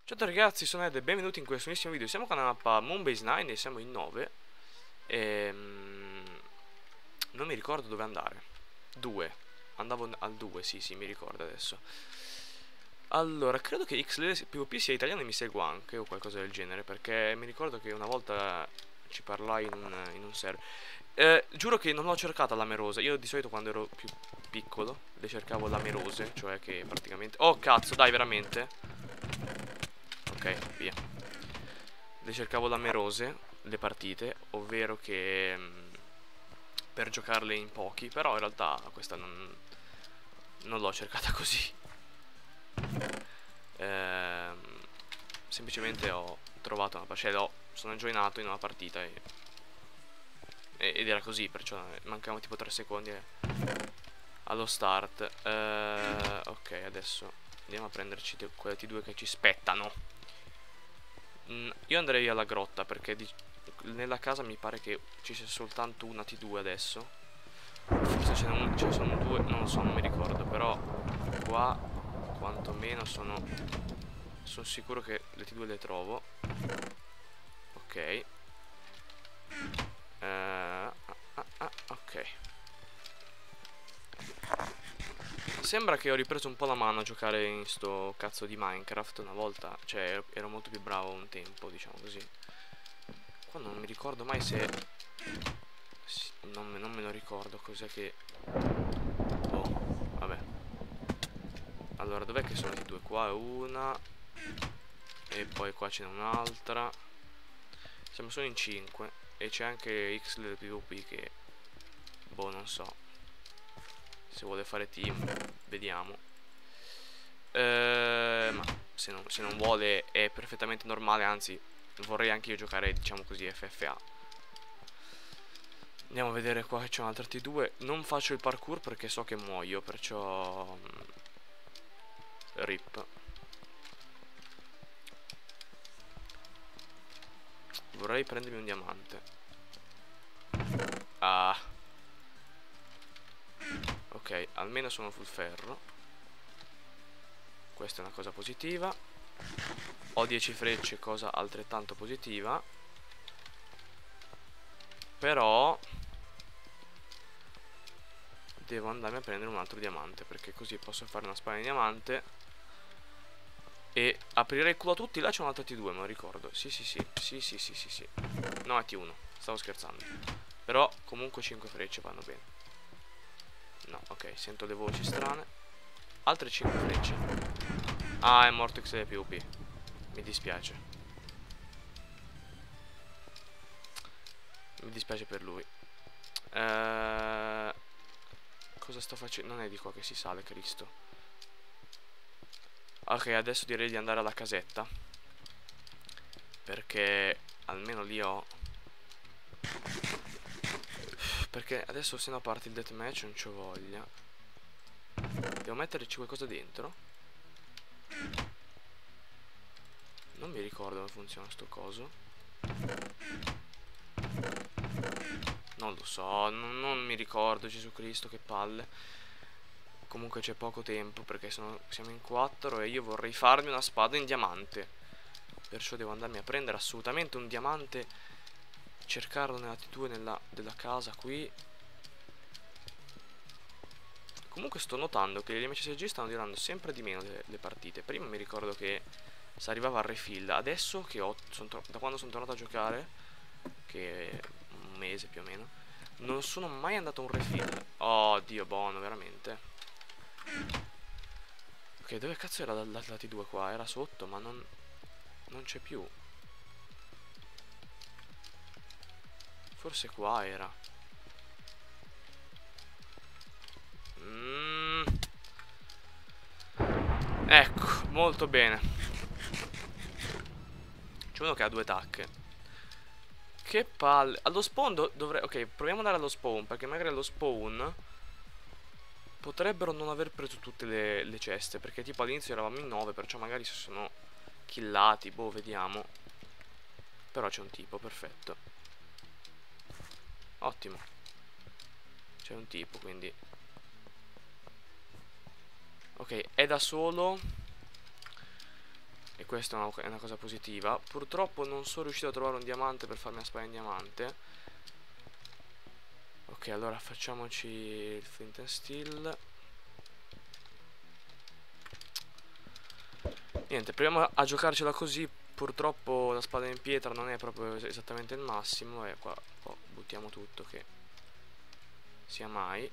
Ciao a tutti ragazzi, sono Ed e benvenuti in questo nuovissimo video. Siamo con la mappa Moonbase 9 e siamo in 9. Non mi ricordo dove andare. 2. Andavo al 2, sì, mi ricordo adesso. Allora, credo che XLE PvP sia italiano e mi segua anche, o qualcosa del genere, perché mi ricordo che una volta ci parlai in un server. Giuro che non l'ho cercata la merosa. Io di solito quando ero più piccolo le cercavo la merose, cioè che praticamente... Oh cazzo, dai, veramente? Ok, via. Le cercavo lamerose, le partite, ovvero che per giocarle in pochi, però in realtà questa non l'ho cercata così. Ehm, Semplicemente ho trovato una cioè sono joinato in una partita ed era così, perciò mancavano tipo 3 secondi allo start. Ok, adesso andiamo a prenderci quelle T2 che ci spettano. Io andrei alla grotta perché nella casa mi pare che ci sia soltanto una T2 adesso. Forse ce ne sono due, non lo so, non mi ricordo. Però qua quantomeno sono sicuro che le T2 le trovo. Ok. Ok. Sembra che ho ripreso un po' la mano a giocare in sto cazzo di Minecraft una volta. Cioè ero molto più bravo un tempo, diciamo così. Qua non mi ricordo mai se... non me lo ricordo cos'è che... Oh, vabbè. Allora, dov'è che sono i due? Qua è una. E poi qua ce n'è un'altra. Siamo solo in 5. E c'è anche X del PvP che... boh, non so. Se vuole fare team, vediamo. Ma se non vuole è perfettamente normale, anzi vorrei anche io giocare, diciamo così, FFA. Andiamo a vedere qua che c'è un'altra T2. Non faccio il parkour perché so che muoio, perciò... rip. Vorrei prendermi un diamante. Ah. Ok, almeno sono full ferro. Questa è una cosa positiva. Ho 10 frecce, cosa altrettanto positiva. Però devo andarmi a prendere un altro diamante, perché così posso fare una spada di diamante e aprire il culo a tutti. Là c'è un'altra T2, me lo ricordo. Sì. No, è T1, stavo scherzando. Però comunque 5 frecce vanno bene. No, ok, sento le voci strane. Altre 5 frecce. Ah, è morto XL PvP. Mi dispiace. Mi dispiace per lui. Cosa sto facendo? Non è di qua che si sale, Cristo. Ok, adesso direi di andare alla casetta, perché almeno lì ho... Perché adesso se no parte il deathmatch, non c'ho voglia. Devo metterci qualcosa dentro. Non mi ricordo come funziona sto coso. Non lo so, non mi ricordo, Gesù Cristo, che palle. Comunque c'è poco tempo perché siamo in 4 e io vorrei farmi una spada in diamante. Perciò devo andarmi a prendere assolutamente un diamante. Cercarlo nella T2 della casa qui. Comunque sto notando che gli MCSG stanno durando sempre di meno le partite. Prima mi ricordo che si arrivava al refill. Adesso che da quando sono tornato a giocare, che è un mese più o meno, non sono mai andato a un refill. Oh Dio buono, veramente. Ok, dove cazzo era la T2 qua? Era sotto, ma non c'è più. Forse qua era. Ecco, molto bene. C'è uno che ha 2 tacche. Che palle. Allo spawn dovrei... Ok, proviamo ad andare allo spawn, perché magari allo spawn potrebbero non aver preso tutte le ceste, perché tipo all'inizio eravamo in 9, perciò magari si sono killati. Boh, vediamo. Però c'è un tipo, perfetto. Ottimo. C'è un tipo, quindi... Ok, è da solo. E questa è una cosa positiva. Purtroppo non sono riuscito a trovare un diamante per farmi una spada in diamante. Ok, allora facciamoci il flint and steel. Niente, proviamo a giocarcela così. Purtroppo la spada in pietra non è proprio esattamente il massimo. E qua buttiamo tutto, che sia mai.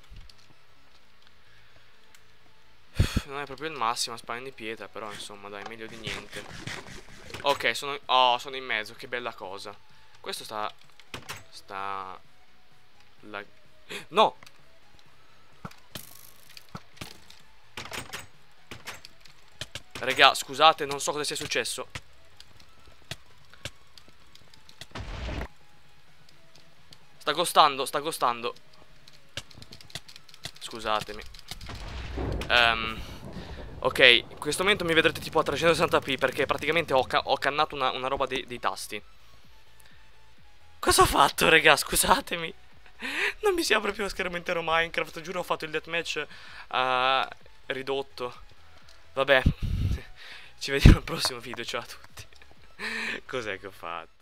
Non è proprio il massimo la spada di pietra, però insomma dai, meglio di niente. Ok, sono in mezzo, che bella cosa. Questo no! Raga, scusate, non so cosa sia successo. Sta costando. Scusatemi. Ok, in questo momento mi vedrete tipo a 360p perché praticamente ho cannato una roba dei tasti. Cosa ho fatto, raga? Scusatemi. Non mi si apre più lo schermo intero Minecraft. Giuro, ho fatto il deathmatch ridotto. Vabbè. Ci vediamo al prossimo video. Ciao a tutti. Cos'è che ho fatto?